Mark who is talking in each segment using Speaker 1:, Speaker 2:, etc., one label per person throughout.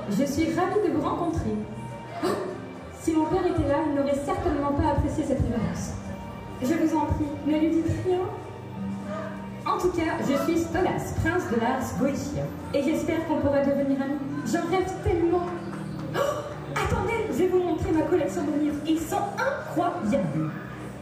Speaker 1: Je suis ravie de vous rencontrer. Oh, si mon père était là, il n'aurait certainement pas apprécié cette révérence. Je vous en prie, ne lui dites rien. En tout cas, je suis Stolas, prince de l'Ars Goetia, et j'espère qu'on pourra devenir amis. J'en rêve tellement. Oh, attendez, je vais vous montrer ma collection de livres. Ils sont incroyables.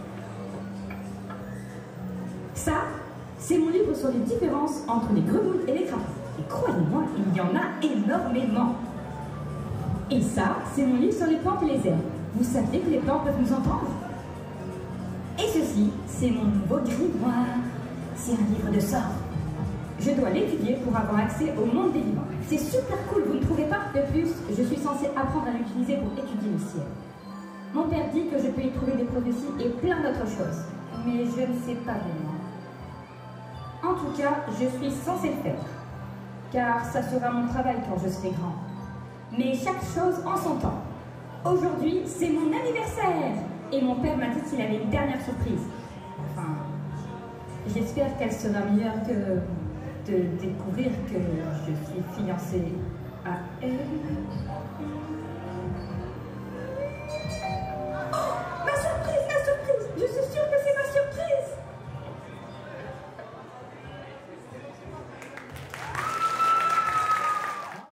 Speaker 1: Ça, c'est mon livre sur les différences entre les grenouilles et les crapauds. Et croyez-moi, il y en a énormément. Et ça, c'est mon livre sur les plantes et les herbes. Vous saviez que les plantes peuvent nous entendre? Et ceci, c'est mon nouveau grimoire. C'est un livre de sorts. Je dois l'étudier pour avoir accès au monde des vivants. C'est super cool, vous ne trouvez pas? De plus, je suis censée apprendre à l'utiliser pour étudier le ciel. Mon père dit que je peux y trouver des prophéties et plein d'autres choses. Mais je ne sais pas vraiment. En tout cas, je suis censée le faire. Car ça sera mon travail quand je serai grand. Mais chaque chose en son temps. Aujourd'hui, c'est mon anniversaire. Et mon père m'a dit qu'il avait une dernière surprise. Enfin, j'espère qu'elle sera meilleure que de découvrir que je suis fiancée à elle.